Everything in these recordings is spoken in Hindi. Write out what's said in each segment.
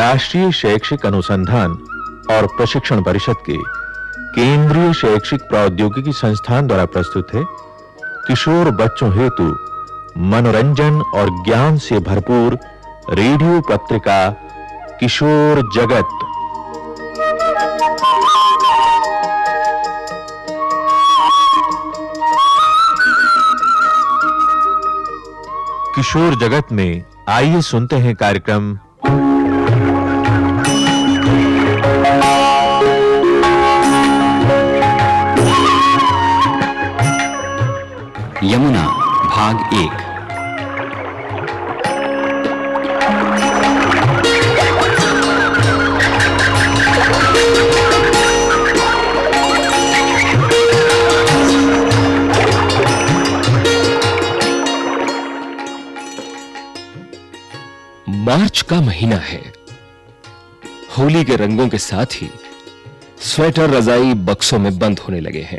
राष्ट्रीय शैक्षिक अनुसंधान और प्रशिक्षण परिषद के केंद्रीय शैक्षिक प्रौद्योगिकी संस्थान द्वारा प्रस्तुत है किशोर बच्चों हेतु मनोरंजन और ज्ञान से भरपूर रेडियो पत्रिका किशोर जगत। किशोर जगत में आइए सुनते हैं कार्यक्रम यमुना भाग 1। मार्च का महीना है। होली के रंगों के साथ ही स्वेटर रजाई बक्सों में बंद होने लगे हैं।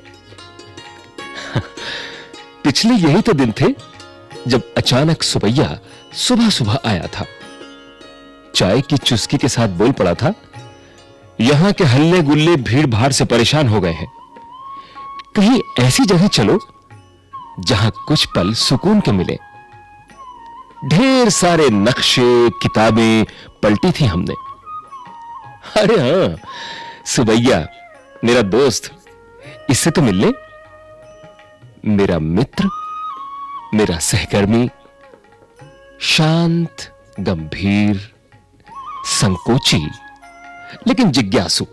पिछले यही तो दिन थे जब अचानक सुबैया सुबह सुबह आया था। चाय की चुस्की के साथ बोल पड़ा था, यहां के हल्ले गुल्ले भीड़ भाड़ से परेशान हो गए हैं। कहीं ऐसी जगह चलो जहां कुछ पल सुकून के मिले। ढेर सारे नक्शे किताबें पलटी थी हमने। अरे हां, सुबैया मेरा दोस्त, इससे तो मिल ले। मेरा मित्र, मेरा सहकर्मी, शांत, गंभीर, संकोची लेकिन जिज्ञासु।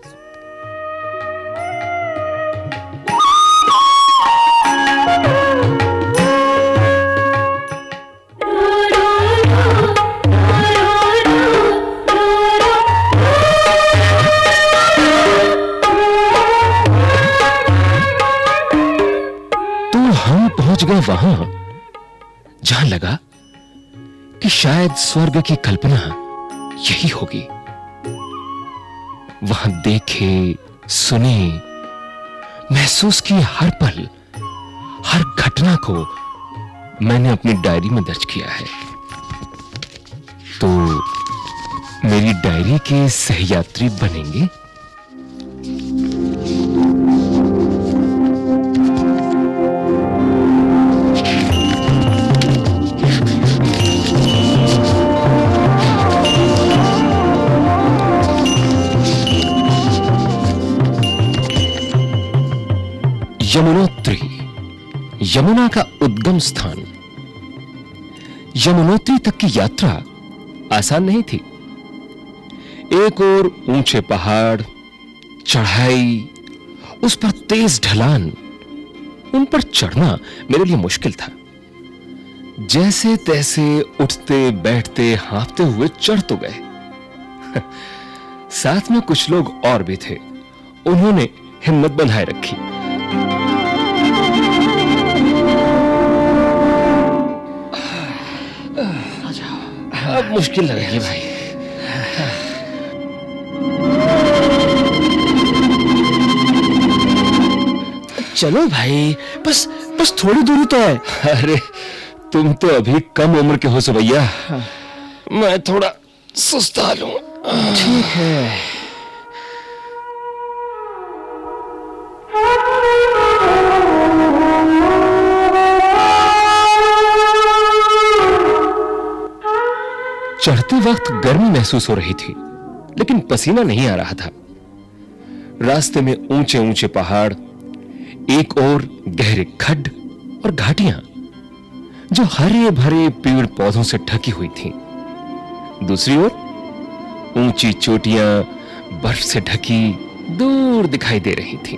वहां जहां लगा कि शायद स्वर्ग की कल्पना यही होगी। वहां देखे, सुने, महसूस किए हर पल, हर घटना को मैंने अपनी डायरी में दर्ज किया है। तो मेरी डायरी के सहयात्री बनेंगे। यमुनोत्री, यमुना का उद्गम स्थान। यमुनोत्री तक की यात्रा आसान नहीं थी। एक ओर ऊंचे पहाड़, चढ़ाई, उस पर तेज ढलान। उन पर चढ़ना मेरे लिए मुश्किल था। जैसे तैसे उठते बैठते हाँफते हुए चढ़ तो गए। साथ में कुछ लोग और भी थे। उन्होंने हिम्मत बंधाए रखी। अब मुश्किल लगेगी भाई। चलो भाई, बस थोड़ी दूरी तो है। अरे तुम तो अभी कम उम्र के हो सुबैया। मैं थोड़ा सुस्ता लूं। ठीक है। चढ़ते वक्त गर्मी महसूस हो रही थी, लेकिन पसीना नहीं आ रहा था। रास्ते में ऊंचे ऊंचे पहाड़, एक और गहरे खड्ड और घाटियां जो हरे भरे पेड़ पौधों से ढकी हुई थीं। दूसरी ओर ऊंची चोटियां बर्फ से ढकी दूर दिखाई दे रही थीं।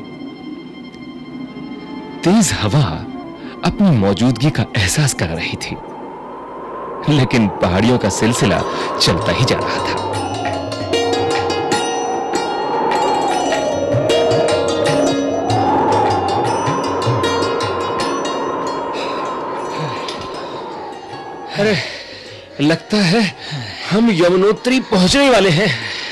तेज हवा अपनी मौजूदगी का एहसास करा रही थी, लेकिन पहाड़ियों का सिलसिला चलता ही जा रहा था। अरे लगता है हम यमुनोत्री पहुंचने वाले हैं।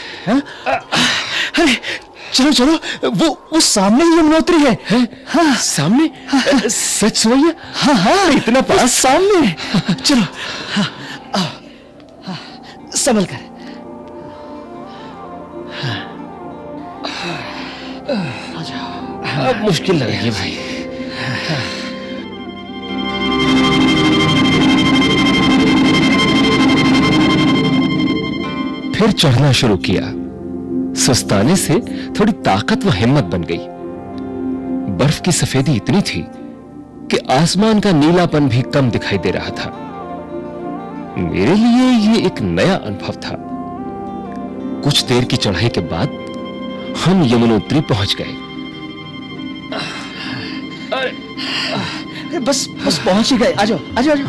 अरे चलो चलो, वो सामने ही यमुनोत्री है। हाँ, सामने? हाँ, सच सुबैया? हाँ हाँ, इतना पास? सामने। चलो। हाँ, हाँ, संभल कर। अब मुश्किल लग रही है भाई। फिर चढ़ना शुरू किया। सुस्ताने से थोड़ी ताकत व हिम्मत बन गई। बर्फ की सफेदी इतनी थी कि आसमान का नीलापन भी कम दिखाई दे रहा था। मेरे लिए यह एक नया अनुभव था। कुछ देर की चढ़ाई के बाद हम यमुनोत्री पहुंच गए। अरे बस पहुंच ही गए। आ जाओ आ जाओ।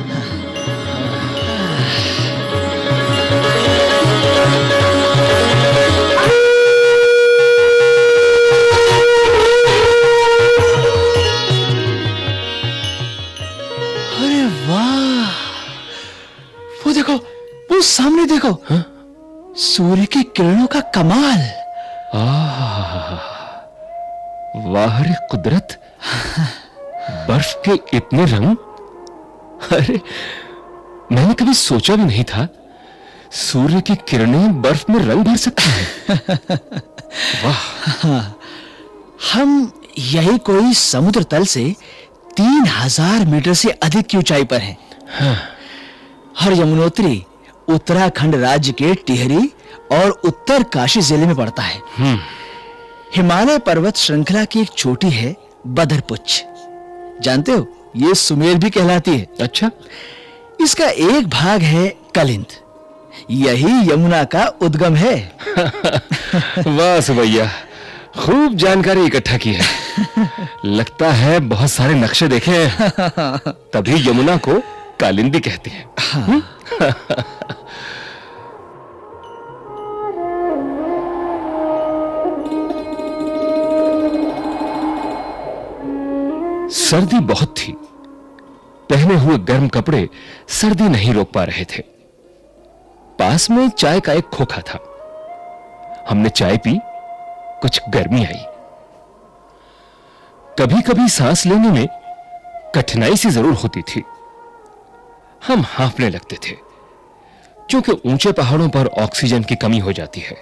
अरे वाह, वो देखो, वो सामने देखो। हाँ? सूर्य की किरणों का कमाल। वाह रे कुदरत, बर्फ के इतने रंग। अरे मैंने कभी सोचा भी नहीं था सूर्य की किरणें बर्फ में रंग भर सकती हैं। वाह। हम यही कोई समुद्र तल से 3000 मीटर से अधिक की ऊंचाई पर हैं। हाँ। और यमुनोत्री उत्तराखंड राज्य के टिहरी और उत्तर काशी जिले में पड़ता है। हिमालय पर्वत श्रृंखला की एक चोटी है बदरपुछ। जानते हो, ये सुमेर भी कहलाती है। अच्छा। इसका एक भाग है कलिंद। यही यमुना का उद्गम है। वाह सुबैया, खूब जानकारी इकट्ठा की है। लगता है बहुत सारे नक्शे देखे हैं, तभी यमुना को कालिंदी कहते हैं। हाँ। सर्दी बहुत थी। पहने हुए गर्म कपड़े सर्दी नहीं रोक पा रहे थे। पास में चाय का एक खोखा था। हमने चाय पी, कुछ गर्मी आई। कभी कभी सांस लेने में कठिनाई सी जरूर होती थी। हम हांफने लगते थे, क्योंकि ऊंचे पहाड़ों पर ऑक्सीजन की कमी हो जाती है।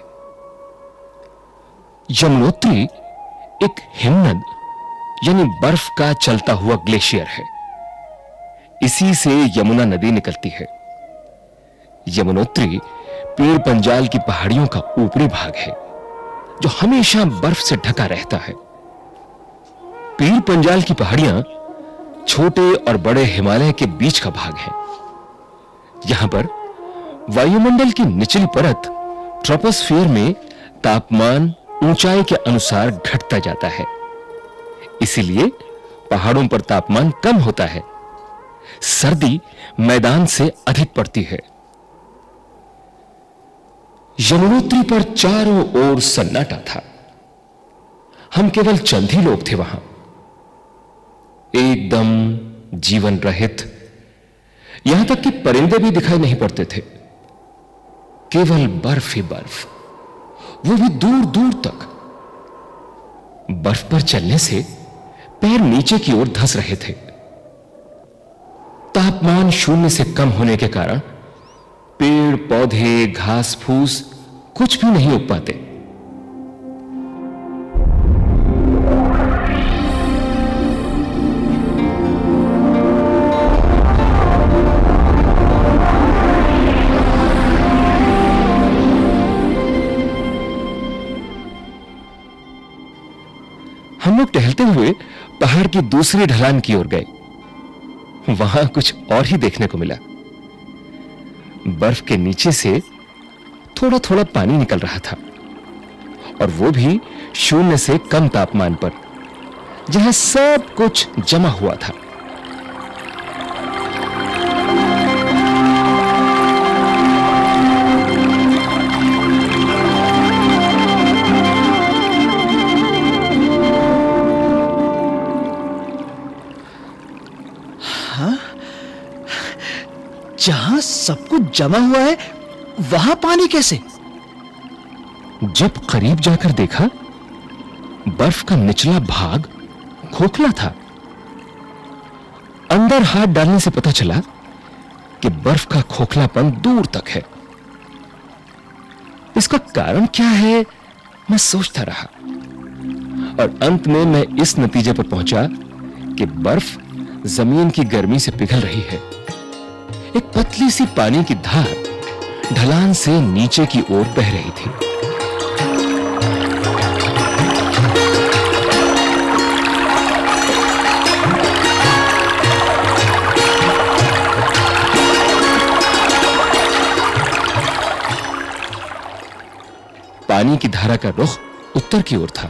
यमुनोत्री एक हिमनद यानी बर्फ का चलता हुआ ग्लेशियर है। इसी से यमुना नदी निकलती है। यमुनोत्री पीर पंजाल की पहाड़ियों का ऊपरी भाग है, जो हमेशा बर्फ से ढका रहता है। पीर पंजाल की पहाड़ियां छोटे और बड़े हिमालय के बीच का भाग है। यहां पर वायुमंडल की निचली परत ट्रोपोस्फियर में तापमान ऊंचाई के अनुसार घटता जाता है। इसीलिए पहाड़ों पर तापमान कम होता है। सर्दी मैदान से अधिक पड़ती है। यमुनोत्री पर चारों ओर सन्नाटा था। हम केवल चंद ही लोग थे वहां, एकदम जीवन रहित। यहां तक कि परिंदे भी दिखाई नहीं पड़ते थे। केवल बर्फ ही बर्फ, वो भी दूर दूर तक। बर्फ पर चलने से पैर नीचे की ओर धंस रहे थे। तापमान शून्य से कम होने के कारण पेड़ पौधे घास फूस कुछ भी नहीं उग पाते। हम लोग टहलते हुए पहाड़ की दूसरी ढलान की ओर गए। वहां कुछ और ही देखने को मिला। बर्फ के नीचे से थोड़ा थोड़ा पानी निकल रहा था, और वो भी शून्य से कम तापमान पर, जहां सब कुछ जमा हुआ था। जहां सब कुछ जमा हुआ है, वहां पानी कैसे? जब करीब जाकर देखा, बर्फ का निचला भाग खोखला था। अंदर हाथ डालने से पता चला कि बर्फ का खोखलापन दूर तक है। इसका कारण क्या है, मैं सोचता रहा। और अंत में मैं इस नतीजे पर पहुंचा कि बर्फ जमीन की गर्मी से पिघल रही है। एक पतली सी पानी की धार ढलान से नीचे की ओर बह रही थी। पानी की धारा का रुख उत्तर की ओर था।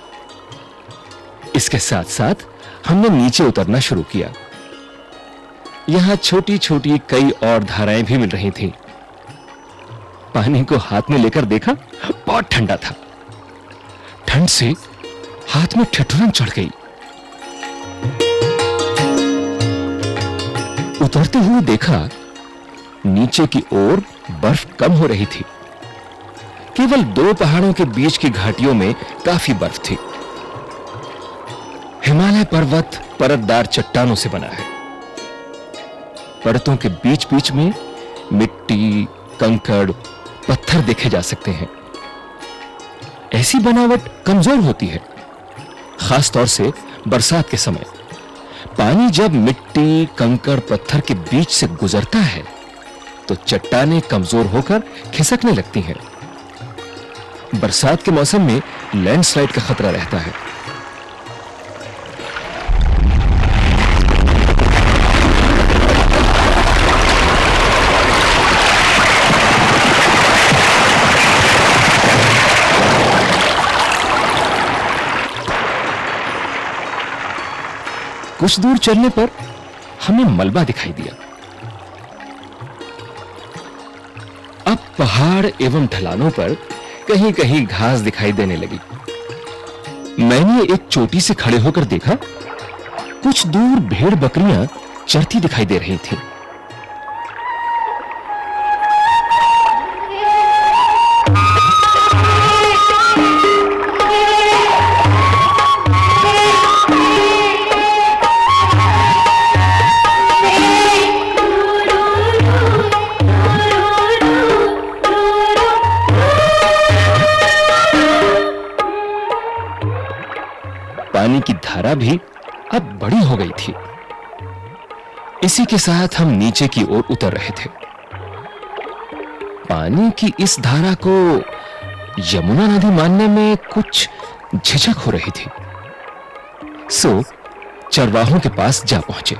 इसके साथ साथ हमने नीचे उतरना शुरू किया। यहां छोटी-छोटी कई और धाराएं भी मिल रही थीं। पानी को हाथ में लेकर देखा, बहुत ठंडा था। ठंड से हाथ में ठिठुरन चढ़ गई। उतरते हुए देखा, नीचे की ओर बर्फ कम हो रही थी। केवल 2 पहाड़ों के बीच की घाटियों में काफी बर्फ थी। हिमालय पर्वत परतदार चट्टानों से बना है। परतों के बीच-बीच में मिट्टी, कंकड़, पत्थर देखे जा सकते हैं। ऐसी बनावट कमजोर होती है, खास तौर से बरसात के समय। पानी जब मिट्टी, कंकड़, पत्थर के बीच से गुजरता है तो चट्टानें कमजोर होकर खिसकने लगती हैं। बरसात के मौसम में लैंडस्लाइड का खतरा रहता है। कुछ दूर चलने पर हमें मलबा दिखाई दिया। अब पहाड़ एवं ढलानों पर कहीं-कहीं घास दिखाई देने लगी। मैंने एक चोटी से खड़े होकर देखा, कुछ दूर भेड़ बकरियां चरती दिखाई दे रही थीं। पानी की धारा भी अब बड़ी हो गई थी। इसी के साथ हम नीचे की ओर उतर रहे थे। पानी की इस धारा को यमुना नदी मानने में कुछ झिझक हो रही थी। सो चरवाहों के पास जा पहुंचे।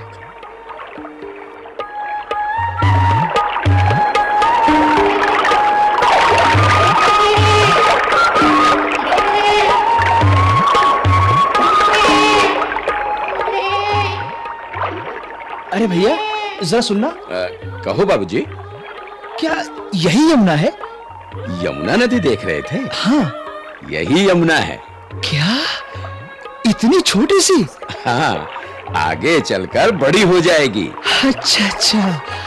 अरे भैया, जरा सुनना। कहो बाबूजी। क्या यही यमुना है? यमुना नदी देख रहे थे? हाँ, यही यमुना है। क्या इतनी छोटी सी? हाँ, आगे चलकर बड़ी हो जाएगी। अच्छा अच्छा।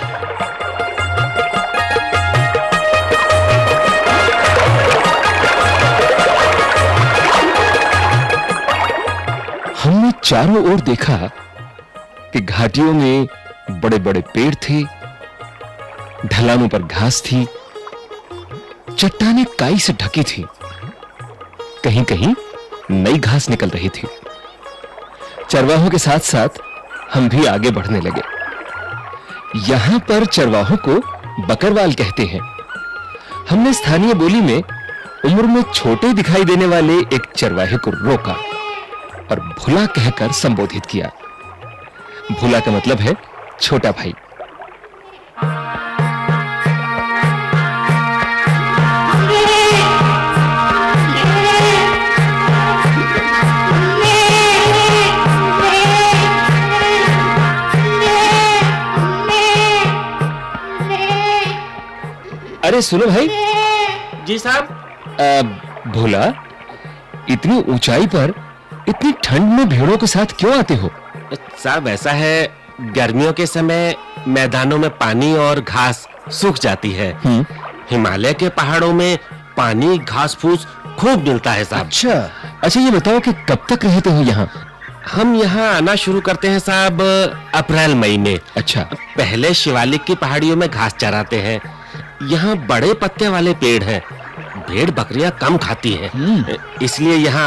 हमने चारों ओर देखा कि घाटियों में बड़े-बड़े पेड़ थे, ढलानों पर घास थी, चट्टानें काई से ढकी थी, कहीं-कहीं नई घास निकल रही थी। चरवाहों के साथ-साथ हम भी आगे बढ़ने लगे। यहां पर चरवाहों को बकरवाल कहते हैं। हमने स्थानीय बोली में उम्र में छोटे दिखाई देने वाले एक चरवाहे को रोका और भुला कहकर संबोधित किया। भुला का मतलब है छोटा भाई। अरे सुनो भाई। जी साहब। भोला, इतनी ऊंचाई पर इतनी ठंड में भेड़ों के साथ क्यों आते हो? साहब ऐसा है, गर्मियों के समय मैदानों में पानी और घास सूख जाती है। हिमालय के पहाड़ों में पानी घास फूस खूब मिलता है साहब। अच्छा ये बताओ कि कब तक रहते हो यहाँ? हम यहाँ आना शुरू करते हैं साहब अप्रैल मई में। अच्छा। पहले शिवालिक की पहाड़ियों में घास चराते हैं। यहाँ बड़े पत्ते वाले पेड़ हैं, भेड़ बकरियां कम खाती हैं, इसलिए यहाँ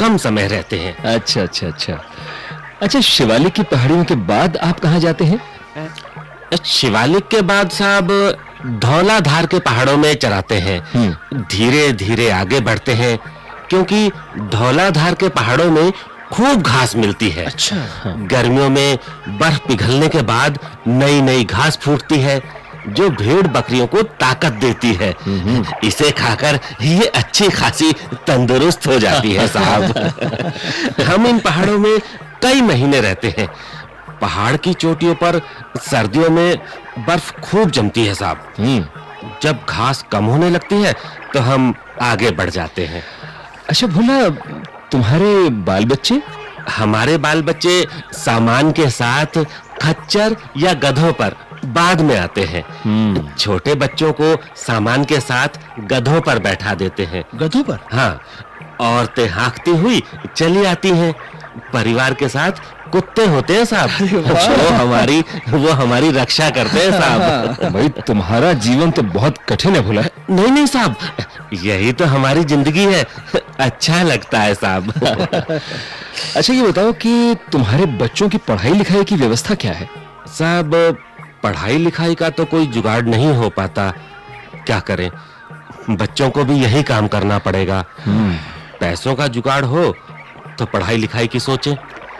कम समय रहते हैं। अच्छा अच्छा अच्छा। अच्छा, शिवालिक की पहाड़ियों के बाद आप कहाँ जाते हैं? शिवालिक के बाद साहब धौलाधार के पहाड़ों में चराते हैं। धीरे धीरे आगे बढ़ते हैं क्योंकि धौलाधार के पहाड़ों में खूब घास मिलती है। अच्छा। गर्मियों में बर्फ पिघलने के बाद नई नई घास फूटती है जो भेड़ बकरियों को ताकत देती है। इसे खाकर ये अच्छी खासी तंदुरुस्त हो जाती है साहब। हम इन पहाड़ों में कई महीने रहते हैं। पहाड़ की चोटियों पर सर्दियों में बर्फ खूब जमती है साहब। जब घास कम होने लगती है तो हम आगे बढ़ जाते हैं। अच्छा भोला, तुम्हारे बाल बच्चे? हमारे बाल बच्चे सामान के साथ खच्चर या गधों पर बाद में आते हैं। छोटे बच्चों को सामान के साथ गधों पर बैठा देते हैं। गधों पर? हाँ, औरतें हाँकती हुई चली आती हैं। परिवार के साथ कुत्ते होते हैं साहब, वो हमारी रक्षा करते हैं साहब। भाई तुम्हारा जीवन तो बहुत कठिन है भोला। नहीं नहीं साहब, यही तो हमारी जिंदगी है, अच्छा लगता है साहब। अच्छा, ये बताओ कि तुम्हारे बच्चों की पढ़ाई लिखाई की व्यवस्था क्या है? साहब, पढ़ाई लिखाई का तो कोई जुगाड़ नहीं हो पाता। क्या करें, बच्चों को भी यही काम करना पड़ेगा। पैसों का जुगाड़ हो तो पढ़ाई लिखाई की सोचें।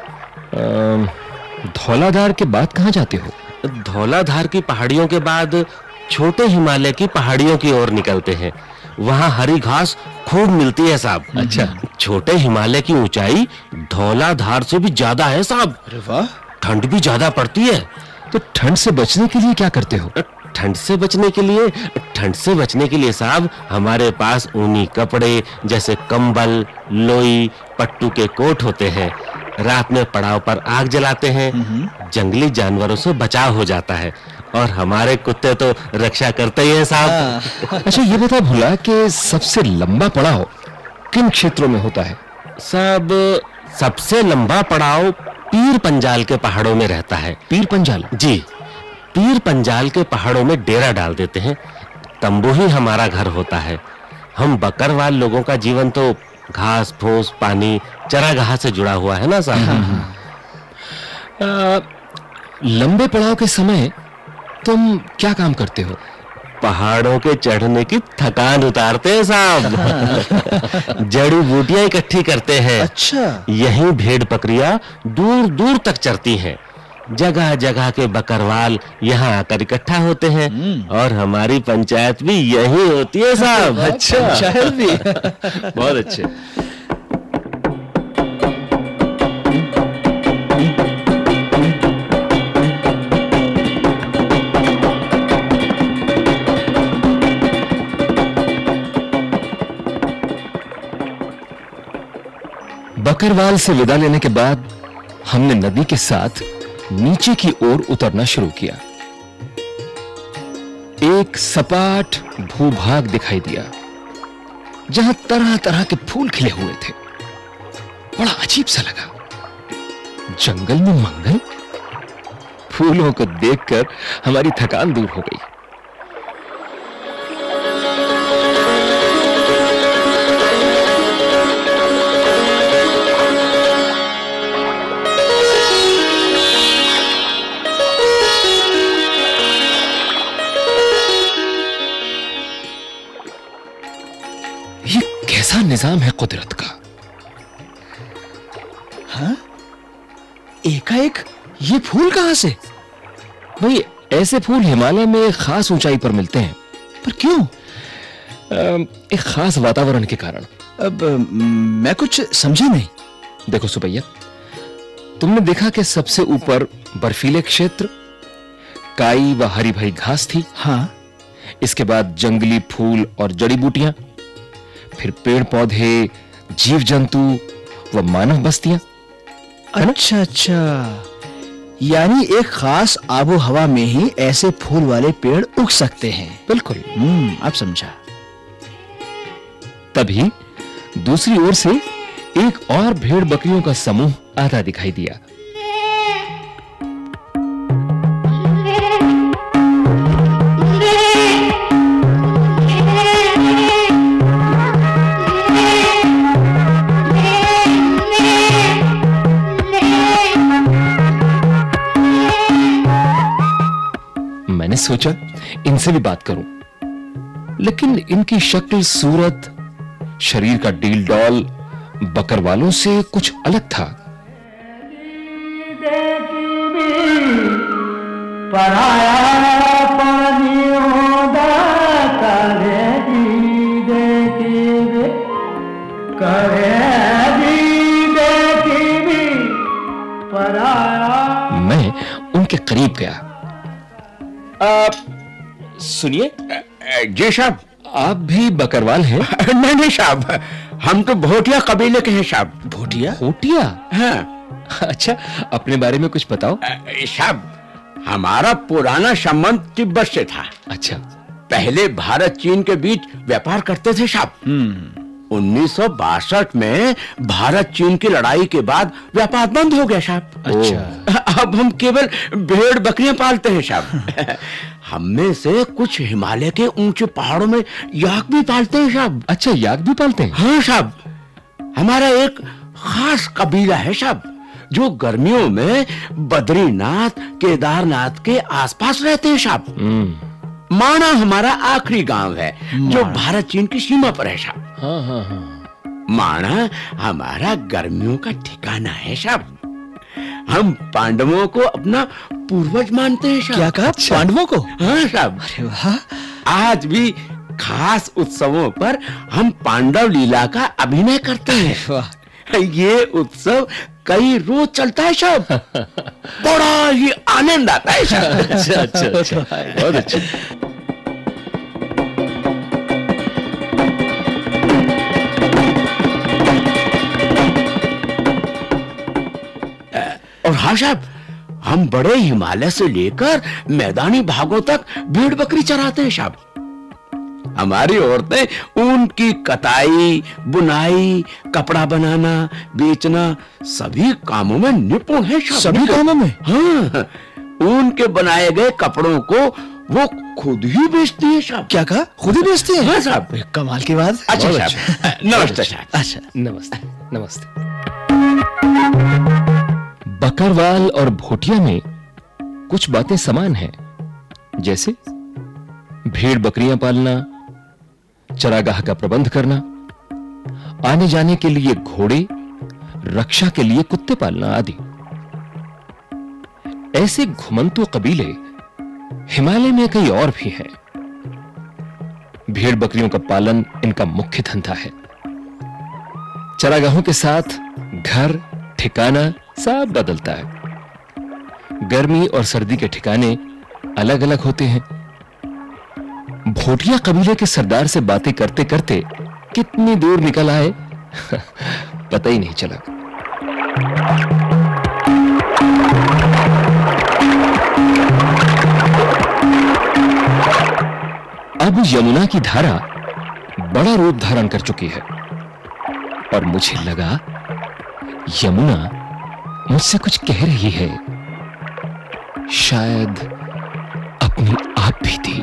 धौलाधार के बाद कहाँ जाते हो? धौलाधार की पहाड़ियों के बाद छोटे हिमालय की पहाड़ियों की ओर निकलते हैं। वहाँ हरी घास खूब मिलती है साहब। अच्छा। छोटे हिमालय की ऊंचाई धौलाधार से भी ज्यादा है साहब। अरे वाह। ठंड भी ज्यादा पड़ती है। तो ठंड से बचने के लिए क्या करते हो? ठंड से बचने के लिए साहब हमारे पास ऊनी कपड़े जैसे कंबल, लोई, पट्टू के कोट होते हैं। रात में पड़ाव पर आग जलाते हैं। जंगली जानवरों से बचाव हो जाता है और हमारे कुत्ते तो रक्षा करते ही हैं साहब। अच्छा, ये बता भोला कि सबसे लंबा पड़ाव किन क्षेत्रों में होता है? साहब, सबसे लंबा पड़ाव पीर पंजाल के पहाड़ों में रहता है। पीर पंजाल? जी, पीर पंजाल के पहाड़ों में डेरा डाल देते हैं। तंबू ही हमारा घर होता है। हम बकरवाल लोगों का जीवन तो घास फूस, पानी, चरागाह से जुड़ा हुआ है ना साहब। लंबे पड़ाव के समय तुम क्या काम करते हो? पहाड़ों के चढ़ने की थकान उतारते हैं साहब। जड़ी बूटियां इकट्ठी करते हैं। अच्छा। यहीं भेड़ बकरियां दूर दूर तक चरती हैं। जगह जगह के बकरवाल यहाँ आकर इकट्ठा होते हैं और हमारी पंचायत भी यही होती है साहब। अच्छा, पंचायत भी। बहुत अच्छे। बकरवाल से विदा लेने के बाद हमने नदी के साथ नीचे की ओर उतरना शुरू किया। एक सपाट भूभाग दिखाई दिया जहां तरह तरह के फूल खिले हुए थे। बड़ा अजीब सा लगा। जंगल में मंगल? फूलों को देखकर हमारी थकान दूर हो गई। कैसा निजाम है कुदरत का। हाँ? एकाएक ये फूल कहां से? भाई, ऐसे फूल हिमालय में एक खास ऊंचाई पर मिलते हैं। पर क्यों? एक खास वातावरण के कारण। अब मैं कुछ समझा नहीं। देखो सुपैया, तुमने देखा कि सबसे ऊपर बर्फीले क्षेत्र, काई व हरी भरी घास थी। हाँ। इसके बाद जंगली फूल और जड़ी बूटियां, फिर पेड़ पौधे, जीव जंतु व मानव बस्तियां। अच्छा अच्छा, यानी एक खास आबो हवा में ही ऐसे फूल वाले पेड़ उग सकते हैं। बिल्कुल। अब समझा। तभी दूसरी ओर से एक और भेड़ बकरियों का समूह आता दिखाई दिया। मैंने सोचा इनसे भी बात करूं, लेकिन इनकी शक्ल, सूरत, शरीर का डील डॉल बकरवालों से कुछ अलग था। मैं उनके करीब गया। सुनिए। जी साहब। आप भी बकरवाल हैं? नहीं नहीं साहब, हम तो भोटिया कबीले के हैं साहब। भोटिया? भोटिया? हाँ। अच्छा, अपने बारे में कुछ बताओ। साहब, हमारा पुराना संबंध तिब्बत से था। अच्छा। पहले भारत चीन के बीच व्यापार करते थे साहब। 1962 में भारत चीन की लड़ाई के बाद व्यापार बंद हो गया साहब। अच्छा। अब हम केवल भेड़ बकरियां पालते हैं साहब। हममें से कुछ हिमालय के ऊंचे पहाड़ों में याक भी पालते हैं साहब। अच्छा, याक भी पालते हैं? हाँ साहब, हमारा एक खास कबीला है साहब, जो गर्मियों में बद्रीनाथ, केदारनाथ के आसपास रहते हैं साहब। माणा हमारा आखिरी गांव है जो भारत चीन की सीमा पर है साहब। हाँ हाँ हाँ। माणा हमारा गर्मियों का ठिकाना है साहब। हम पांडवों को अपना पूर्वज मानते हैं साहब। क्या कहा? पांडवों को? हाँ साहब। अरे वाह। आज भी खास उत्सवों पर हम पांडव लीला का अभिनय करते हैं। वाह। ये उत्सव कई रोज चलता है साहब। बड़ा ही आनंद आता है साहब। अच्छा अच्छा अच्छा, बहुत अच्छा। और हाँ साहब, हम बड़े हिमालय से लेकर मैदानी भागों तक भेड़ बकरी चराते हैं साहब। हमारी औरतें ऊन की कताई, बुनाई, कपड़ा बनाना, बेचना, सभी कामों में निपुण है साहब। सभी कामों में? हाँ, ऊन के बनाए गए कपड़ों को वो खुद ही बेचती है साहब। क्या कहा? खुद ही बेचती है? हाँ साहब। कमाल की बात। अच्छा साहब, नमस्ते साहब। अच्छा, नमस्ते नमस्ते। बकरवाल और भोटिया में कुछ बातें समान हैं, जैसे भेड़ बकरियां पालना, चरागाह का प्रबंध करना, आने जाने के लिए घोड़े, रक्षा के लिए कुत्ते पालना आदि। ऐसे घुमंतु कबीले हिमालय में कई और भी हैं। भेड़ बकरियों का पालन इनका मुख्य धंधा है। चरागाहों के साथ घर, ठिकाना सब बदलता है। गर्मी और सर्दी के ठिकाने अलग अलग होते हैं। भोटिया कबीले के सरदार से बातें करते करते कितनी दूर निकल आए पता ही नहीं चला। अब यमुना की धारा बड़ा रूप धारण कर चुकी है और मुझे लगा यमुना मुझसे कुछ कह रही है। शायद अपनी आप भी थी।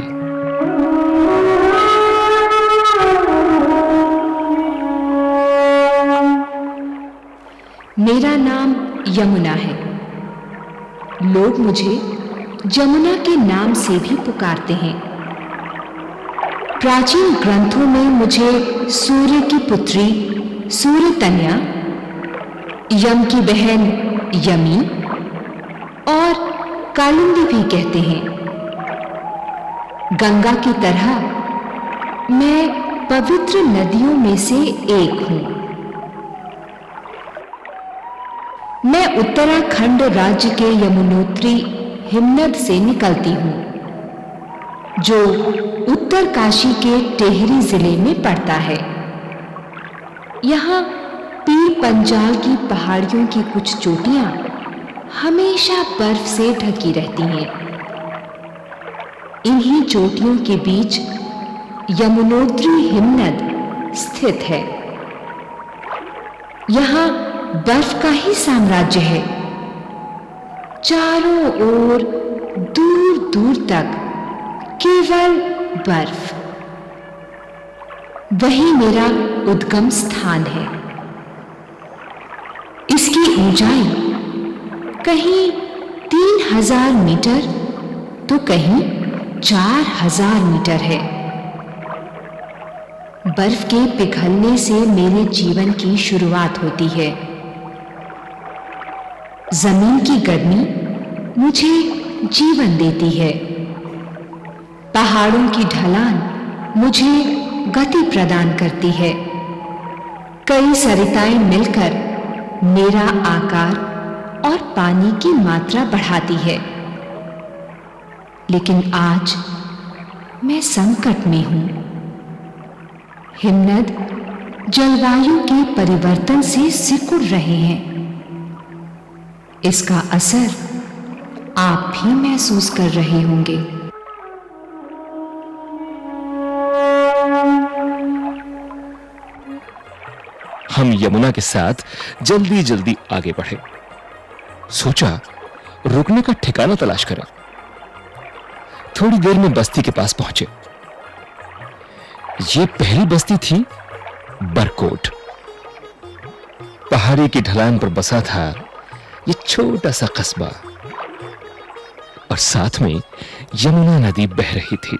मेरा नाम यमुना है। लोग मुझे जमुना के नाम से भी पुकारते हैं। प्राचीन ग्रंथों में मुझे सूर्य की पुत्री सूर्यतन्या, यम की बहन यमी और कालिंदी भी कहते हैं। गंगा की तरह मैं पवित्र नदियों में से एक हूं। मैं उत्तराखंड राज्य के यमुनोत्री हिमनद से निकलती हूं, जो उत्तरकाशी के टेहरी जिले में पड़ता है। यहाँ पीर पंजाल की पहाड़ियों की कुछ चोटियां हमेशा बर्फ से ढकी रहती हैं। इन्हीं चोटियों के बीच यमुनोत्री हिमनद स्थित है। यहाँ बर्फ का ही साम्राज्य है। चारों ओर दूर दूर तक केवल बर्फ। वही मेरा उद्गम स्थान है। इसकी ऊंचाई कहीं 3000 मीटर तो कहीं 4000 मीटर है। बर्फ के पिघलने से मेरे जीवन की शुरुआत होती है। जमीन की गर्मी मुझे जीवन देती है। पहाड़ों की ढलान मुझे गति प्रदान करती है। कई सरिताएं मिलकर मेरा आकार और पानी की मात्रा बढ़ाती है। लेकिन आज मैं संकट में हूं। हिमनद जलवायु के परिवर्तन से सिकुड़ रहे हैं। इसका असर आप भी महसूस कर रहे होंगे। हम यमुना के साथ जल्दी जल्दी आगे बढ़े। सोचा रुकने का ठिकाना तलाश करें। थोड़ी देर में बस्ती के पास पहुंचे। ये पहली बस्ती थी बरकोट। पहाड़ी की ढलान पर बसा था ये छोटा सा कस्बा और साथ में यमुना नदी बह रही थी।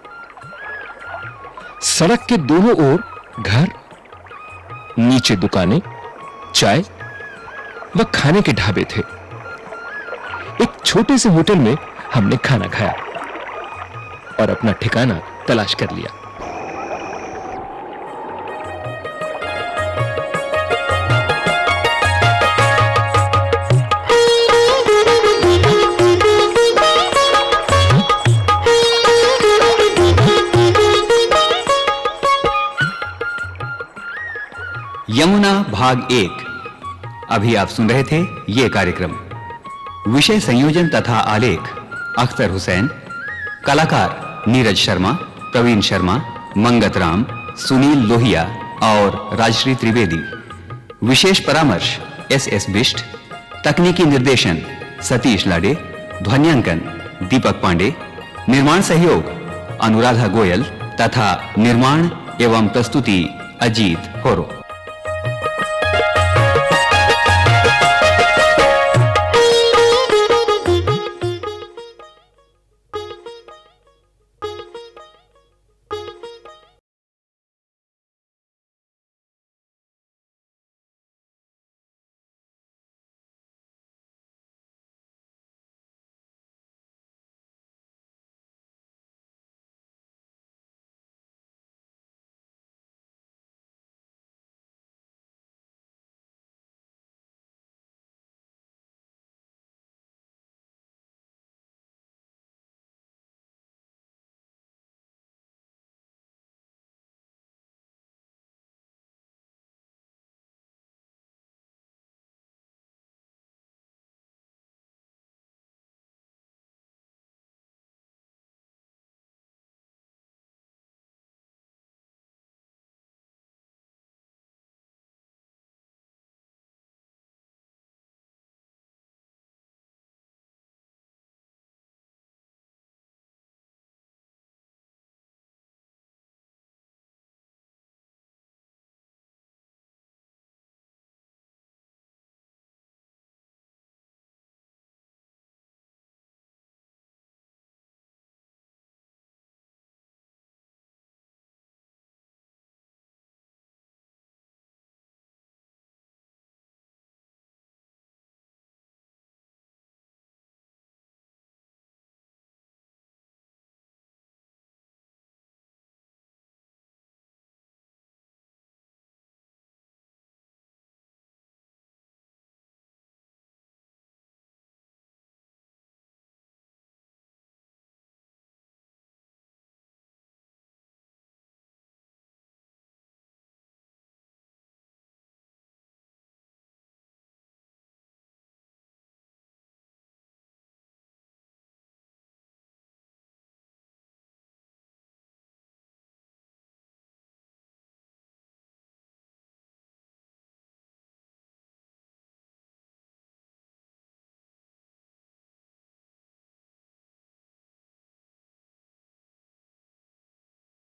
सड़क के दोनों ओर घर, नीचे दुकानें, चाय व खाने के ढाबे थे। एक छोटे से होटल में हमने खाना खाया और अपना ठिकाना तलाश कर लिया। यमुना भाग 1। अभी आप सुन रहे थे ये कार्यक्रम। विषय संयोजन तथा आलेख अख्तर हुसैन, कलाकार नीरज शर्मा, प्रवीण शर्मा, मंगत राम, सुनील लोहिया और राजश्री त्रिवेदी। विशेष परामर्श SS बिष्ट। तकनीकी निर्देशन सतीश लाडे। ध्वन्यांकन दीपक पांडे। निर्माण सहयोग अनुराधा गोयल तथा निर्माण एवं प्रस्तुति अजीत होरो।